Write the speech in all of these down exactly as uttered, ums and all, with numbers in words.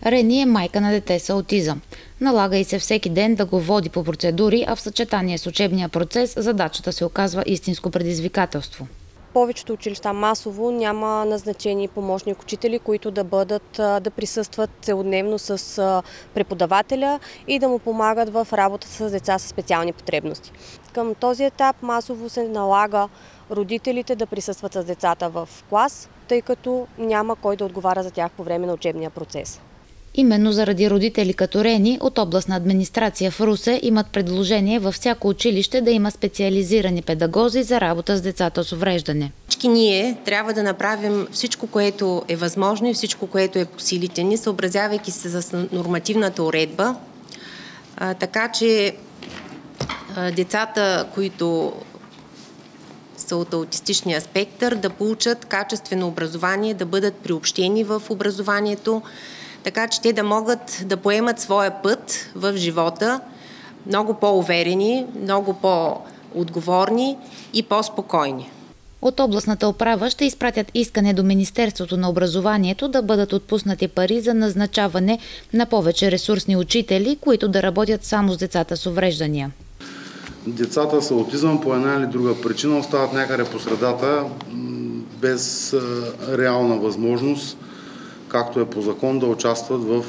Рени е майка на дете с аутизъм. Налага и се всеки ден да го води по процедури, а в съчетание с учебния процес задачата се оказва истинско предизвикателство. Повечето училища масово няма назначени помощник учители, които да бъдат, да присъстват целодневно с преподавателя и да му помагат в работата с деца с специални потребности. Към този етап масово се налага родителите да присъстват с децата в клас, тъй като няма кой да отговаря за тях по време на учебния процес. Именно заради родители като Рени от областна администрация в Русе имат предложение във всяко училище да има специализирани педагози за работа с децата с увреждане. Всички ние трябва да направим всичко, което е възможно и всичко, което е по силите ни, съобразявайки се с нормативната уредба, а, така че а, децата, които са от аутистичния спектър, да получат качествено образование, да бъдат приобщени в образованието, така че те да могат да поемат своя път в живота много по-уверени, много по-отговорни и по-спокойни. От областната управа ще изпратят искане до Министерството на образованието да бъдат отпуснати пари за назначаване на повече ресурсни учители, които да работят само с децата с увреждания. Децата с аутизъм по една или друга причина остават някъде по средата без реална възможност, както е по закон, да участват в,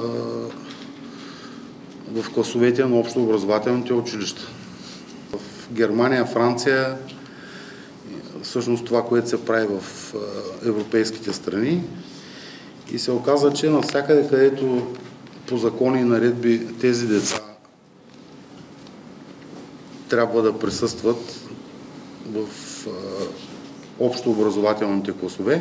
в класовете на общообразователните училища. В Германия, Франция, всъщност това, което се прави в европейските страни, и се оказва, че навсякъде, където по закони и наредби тези деца трябва да присъстват в общообразователните класове,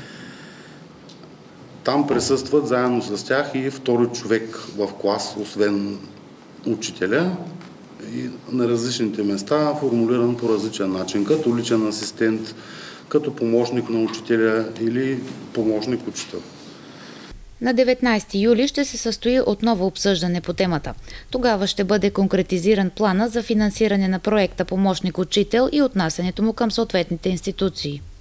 там присъстват заедно с тях и втори човек в клас, освен учителя, и на различните места, формулиран по различен начин, като личен асистент, като помощник на учителя или помощник учител. На деветнайсети юли ще се състои отново обсъждане по темата. Тогава ще бъде конкретизиран плана за финансиране на проекта помощник учител и отнасянето му към съответните институции.